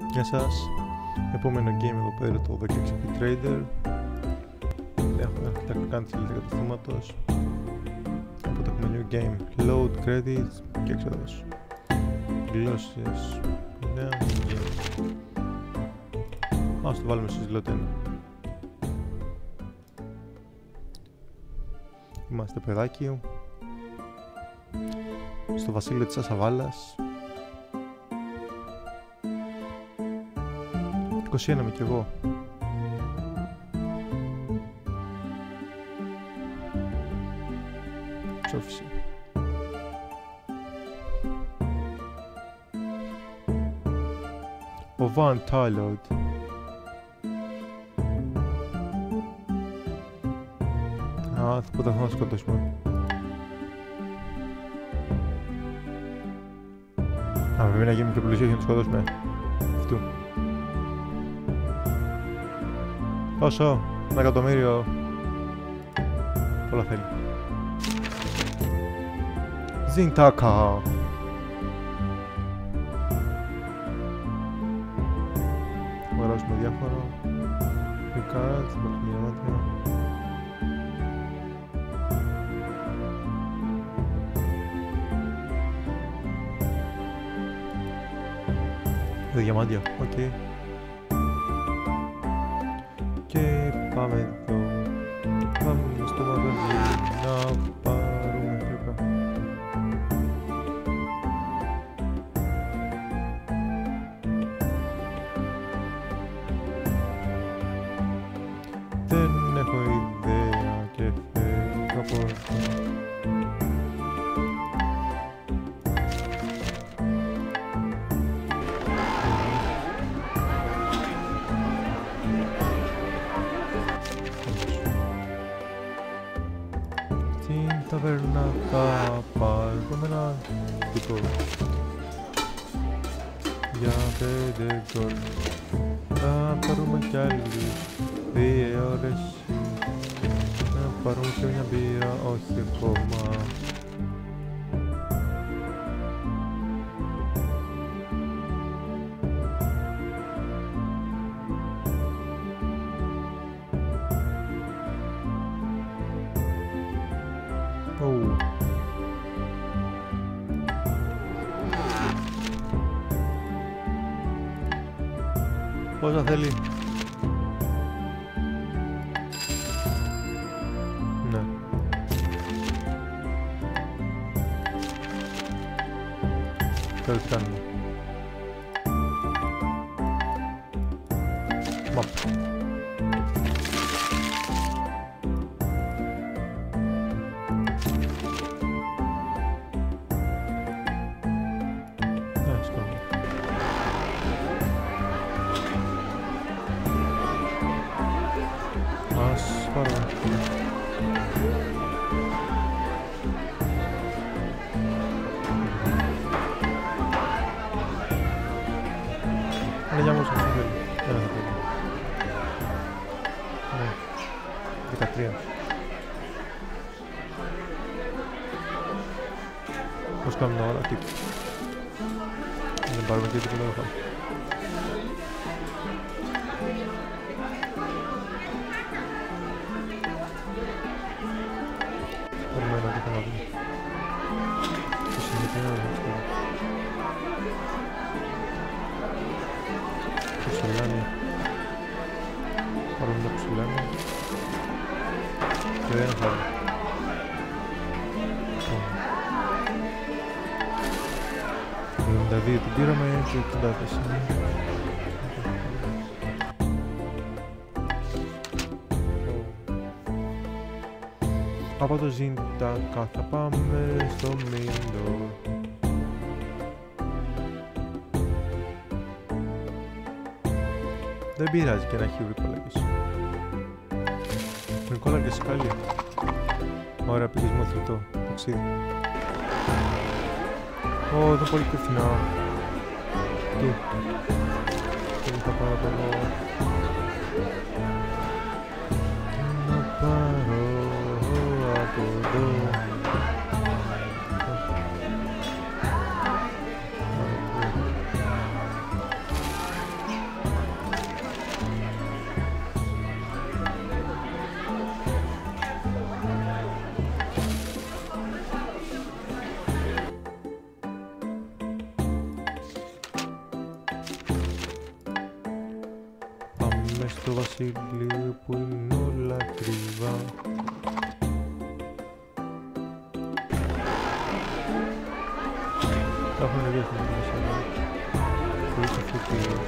Γεια σας. Επόμενο game εδώ πέρα, το 16bit Trader. Έχουμε αρκετά κάνει τις λεπτά καταστήματος. Οπότε έχουμε new game, load, credits και έξοδος. Γλώσσες. Νέα game. Ας το βάλουμε στο ζηλωτένο. Είμαστε παιδάκι στο βασίλειο της Ασαβάλας. 21 είμαι κι εγώ. Ψόφιση. Ο Βαν Τάιλοντ. Α, θα να σκοτώσουμε. Α, πρέπει να γίνουμε και πλουσίοι για να τους σκοτώσουμε. Αυτού. Πόσο? 1 εκατομμύριο. Πολλά θέλει. Ζιντάκα. Αγοράσουμε διάφορα. Cards, διαμάτια. Διαμάντια, οκ. Και πάμε εδώ. Πάμε στο μαγαζί να πάρουμε τρίπα. Δεν έχω ιδέα και φεύγω από εδώ. Στην ταβέρνα θα πάρουμε ένα δικό για 5 γκολ. Θα πάρουμε κι άλλους 2 ώρες. Θα πάρουμε και μια μπύρα, όχι ακόμα. Πόσα θέλει? Ναι. Τώρα τι κάνουμε? Μαπ. Για μόσο δεν θέλει. Ένα θα θέλει. Ναι. 13. Πώς κάνουμε ώρα, τι. Δεν πάρουμε και τίποτα να φάμε. Περιμένω τι θα να δούμε. Το συνεχίζει να δούμε. Πουσουλάνια. Πάρουμε τα πουσουλάνια. Και δεν φάμε. Το 92 την πήραμε και 84. Από το Ζιντάκα θα πάμε στο Μίντο. Δεν πειράζει και να έχει βρικόλακες. Βρικόλακες σκάλι. Ωραία, πήγες με αθλητό. Ταξίδι. Ω, εδώ πολύ πιο φθηνά. Τι. Και θα πάρω από εδώ. Να πάρω από εδώ. μες στο βασίλειο που είναι όλα κρυβά. Τα έχουν ρίχνει μέσα εδώ, χωρίς αφιτήριος.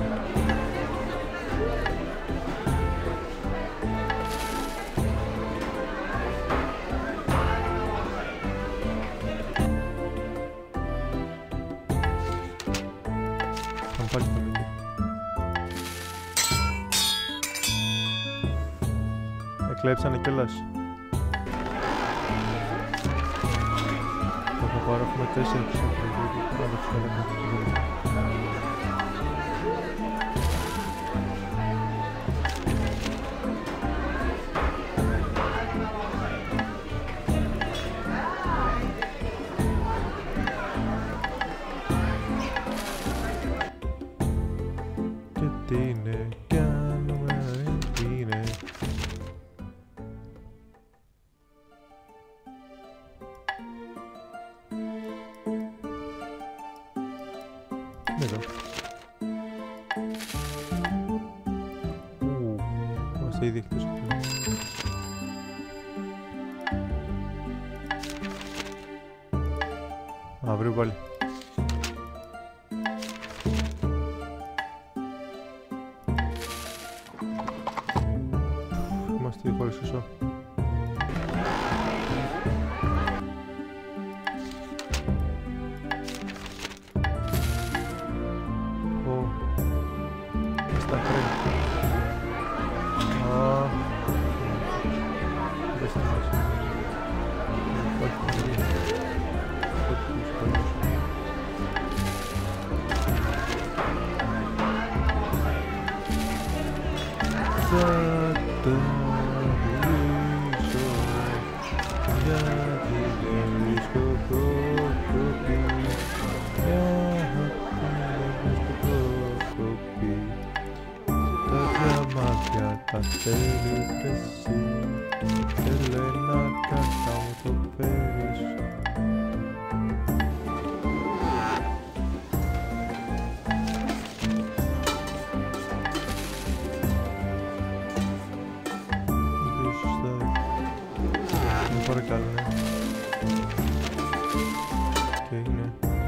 Θα πάλι το μήνυμα. Εκλέψανε κιόλας. Θα πάρω, έχουμε 4 τους ανθρώπους. Πάντα τους έλεγα. Και τι είναι, κάνουμε, τι είναι. Εδώ. Είμαστε ήδη εκτός αυτού. Αύριο πάλι. Είμαστε ήδη χωρίς σωσό. Τα θέλεις εσύ, θέλε να κατά μου το φέρεις. Δεν σωστά. Δεν παρακαλώ, ναι. Και είναι.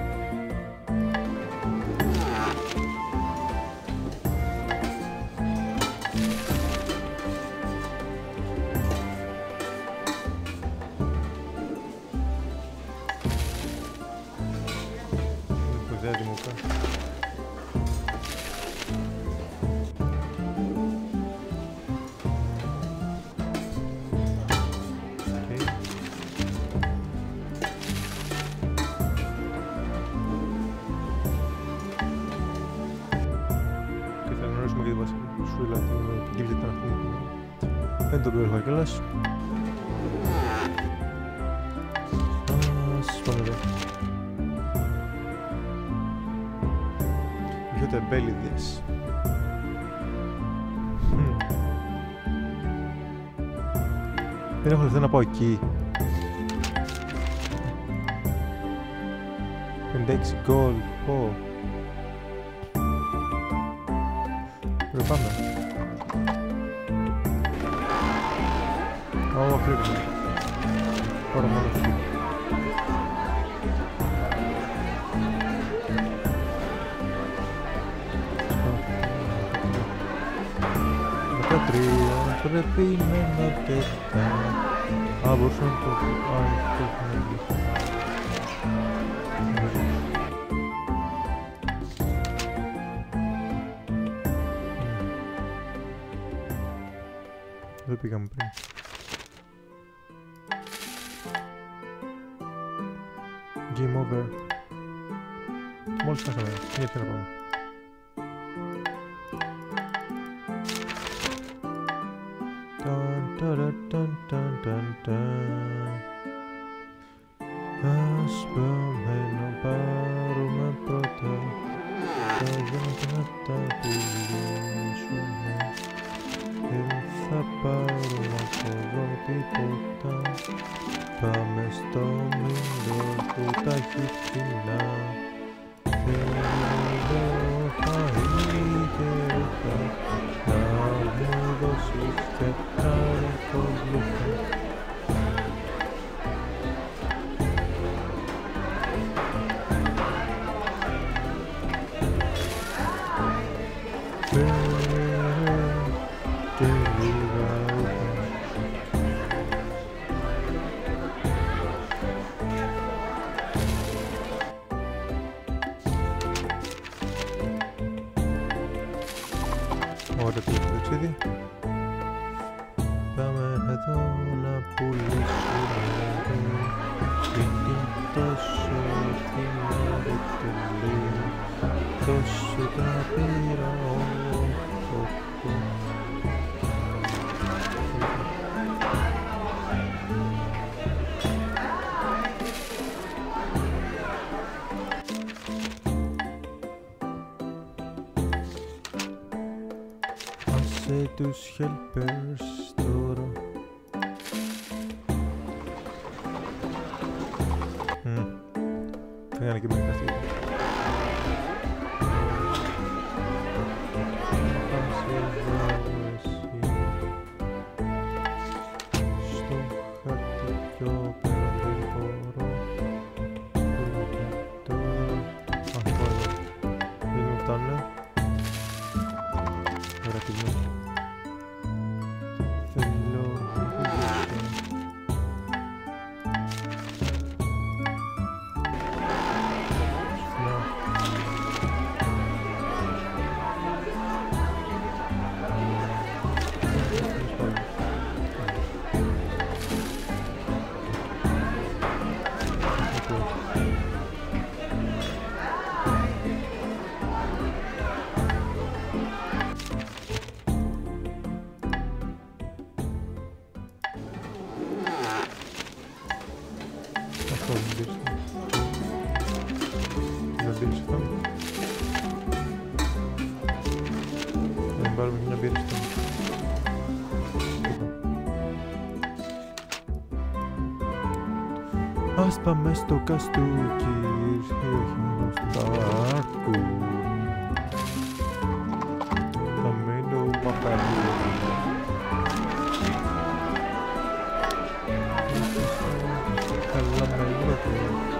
Δεν τον πήρχα κιόλας. Ας πάμε εδώ. Δυο τεμπέληδες. Δεν έχω λεφτά να πάω εκεί. 56 gold. Πω. Ρε πάμε. Ω, πρέπει. Πάρω μόνο σου. Πρέπει να είναι αρκετά. Α, μπορούσα να το... Α, το έχουμε δει. Δεν πήγαμε πριν. Game over. Μόλις χάσαμε. Γιατί να πάμε. Ας πάμε να πάρουμε πρώτα τα γέννητα να τα πουλήσουμε. Δεν θα πάρουμε από εδώ τίποτα. Πάμε στο μήλο που τα έχει φθηνά. Θέλω φαΐ και ρούχα. και λίγα ούχα. Ωραία το ταξίδι. Πάμε εδώ να πουλήσουμε είναι τόσο θυμάρι τελεί τόσο τα πήρα άσε τους helpers τώρα. Θα κάνει και μερικά στιγμή. Στο χαρτί πιο πέρα δεν μπορώ. Δεν μου φτάνουνε. Ωραία τιμή. Θέλω πάρουμε μια μπύρα στο ας πάμε στο καστούκι ήρθε στο τάρκου θα μείνω μαχαρί καλά με ήρθε.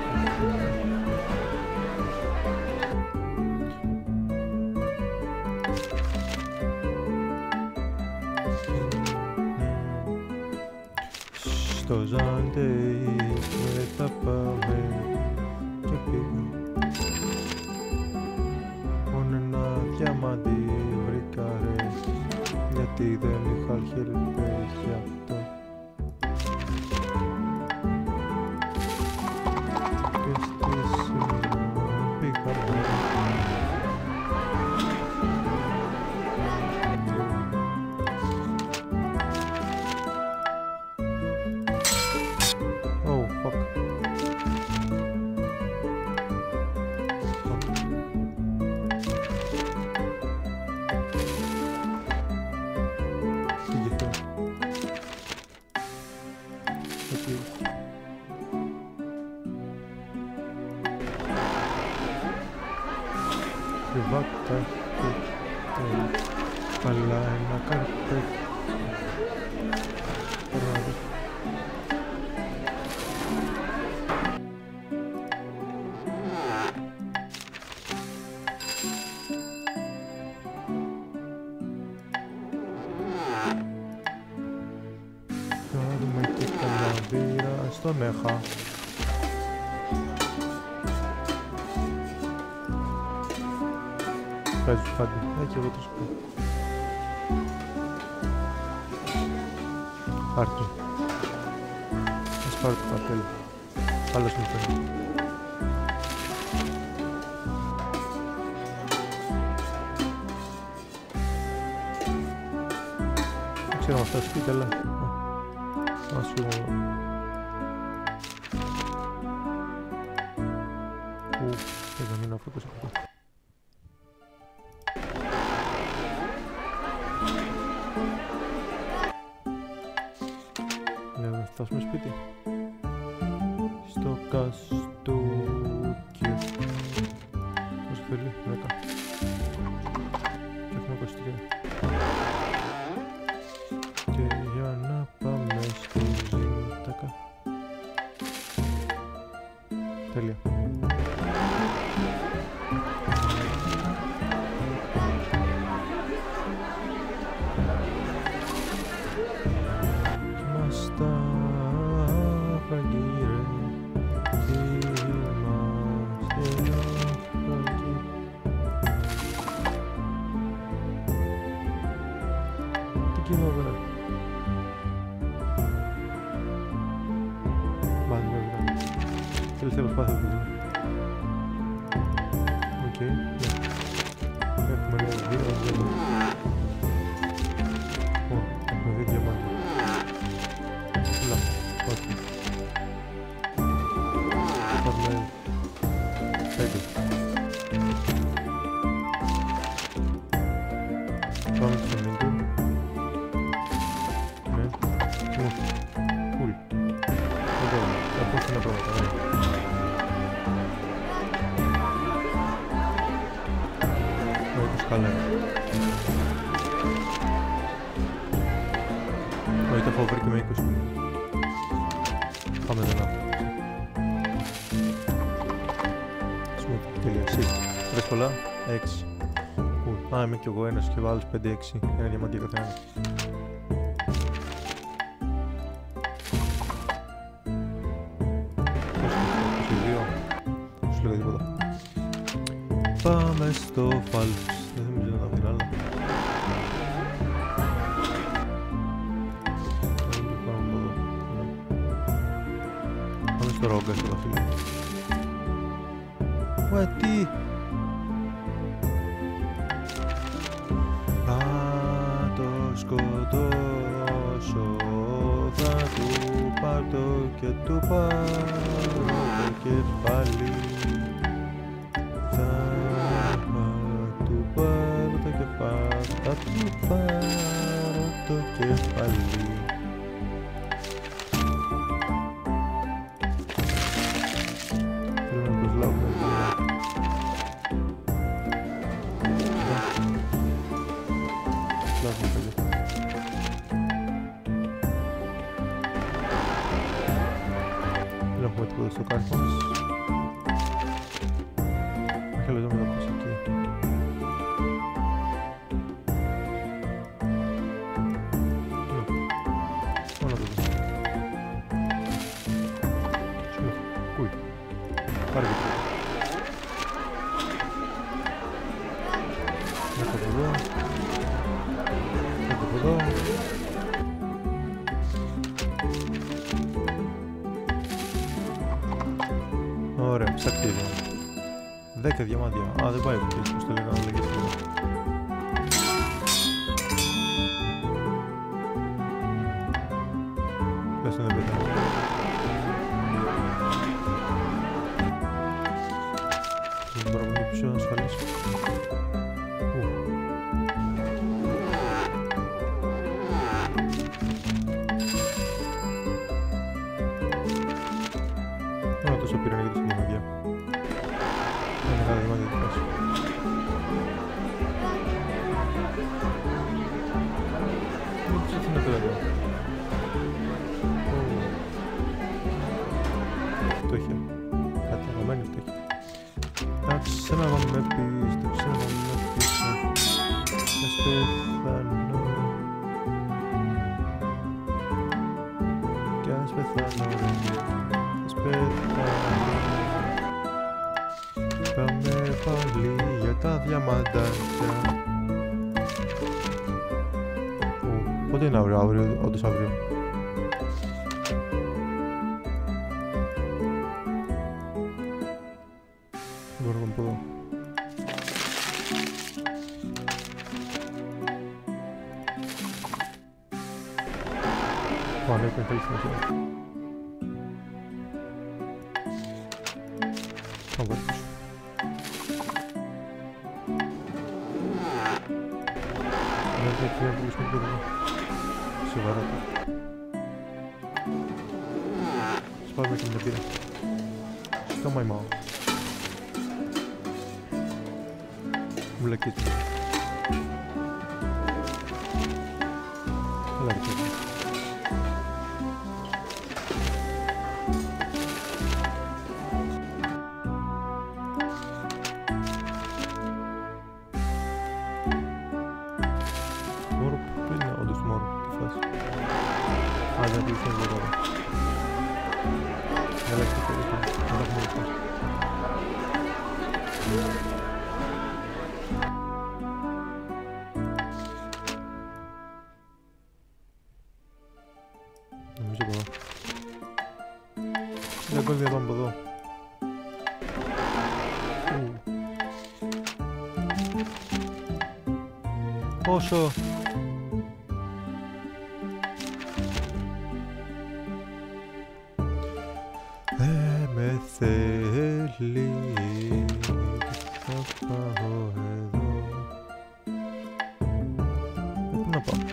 Στο Ζαντέις μετά πάμε και πήγα μόνο ένα διαμάντι βρήκα ρε γιατί δεν είχα χελπές γι' αυτό και στη σήμερα πήγαμε κρυβάτα και αλλά ένα καρπέτ κάνουμε και καλά μπύρα στον έχα. Βγάζεις πάντα, και εγώ το σπίτι. Πάρτε. Ας πάρω το παρτέλι. Άλλος μου φέρνει. Δεν ξέρω αν αυτά σπίτι, αλλά... Ας φύγω. Θα μείνω αυτό πίσω από αυτό. Να φτάσουμε σπίτι. Στο καστούκι. Πώς θέλει, 10. Και έχουμε 23. Και για να πάμε στο Ζήντακα. Τέλεια. κύμα, βρε. Μπάνε, βέβαια. Τελευταία προσπάθεια του δίνω. Οκ, ναι. Έχουμε δύο διαμάντια. Ω, έχουμε δύο διαμάντια. Λα, όχι. Πάμε 5. Πάμε στο μήνυμα. Ναι. Κουλ. Εδώ, θα πω στην απρόβατα, ναι. Όχι, καλά είναι. Όχι, το έχω βρει και με 20. Πάμε εδώ να. Τελεία, εσύ. Βρες πολλά, 6. Α, είμαι κι εγώ ένας και ο άλλος 5-6. Ένα διαμάντι για καθένα. Δεν σου λέγα τίποτα. Πάμε στο Falps. Δεν νομίζω να τα βρει άλλα. Πάμε στο Ρόγκα στο φίλε. Μα τι! Θα το σκοτώσω, θα του πάρω και του πάρω το κεφάλι. Θα του πάρω το κεφάλι, θα του πάρω το κεφάλι. Θέλω να τους λάβω εδώ. Λάβω παιδί. Δεν έχουμε τίποτα στο κάρφο μας. Θέλω εδώ με το πώς εκεί. Όλα το δω. Σου κούι. Πάρε και αυτό. Έχω από εδώ. Έχω από εδώ. Ωραία, ψακτήριο. 10 διαμάντια. Α, δεν πάει εκεί, πώς το λέγανε να λέγες εδώ. Πες να δεν πετάνε. Δεν μπορώ να μην πίσω να ασφαλίσω. Άρα τόσο πήραν για τη συνομαδιά. Είναι μεγάλα διαμάντια τη φάση. Δεν ξέρω τι είναι τώρα εδώ. Φτώχεια. Καταναμένη φτώχεια. Τα ξένα να με πεις, τα ξένα να με πεις. Να σπεθάνω. Κι ας πεθάνω ρε. Ας πεθάνω. Πάμε πάλι για τα διαμαντάκια. Πότε είναι αύριο, αύριο, όντως αύριο. Δεν μπορώ να πω εδώ. Πάμε, έχουμε θέλει συνέχεια. Πάμε πάλι πίσω. Δεν θα να πουλήσουμε και εδώ. Σοβαρά το. Σπάμε και μια πύρα. Στο μαϊμάω. Βλακείς μου. Έλα ρε παιδί. Μόρο που είναι όντως μόρο τη φάση. Α, δεν πήγες εδώ τώρα. Έλα και το εδώ. Δεν έχουμε εδώ. Πώς να πάμε από εδώ. Πόσο. Με θέλει. Θα πάω εδώ. Πού να πάω.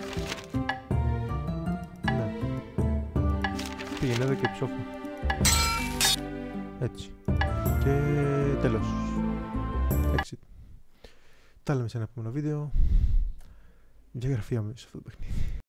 Ναι. Πήγαινε εδώ και ψόφω. Έτσι. Και τέλος. Exit. Τα λέμε σε ένα επόμενο βίντεο. Διαγραφή άμεση σε αυτό το παιχνίδι.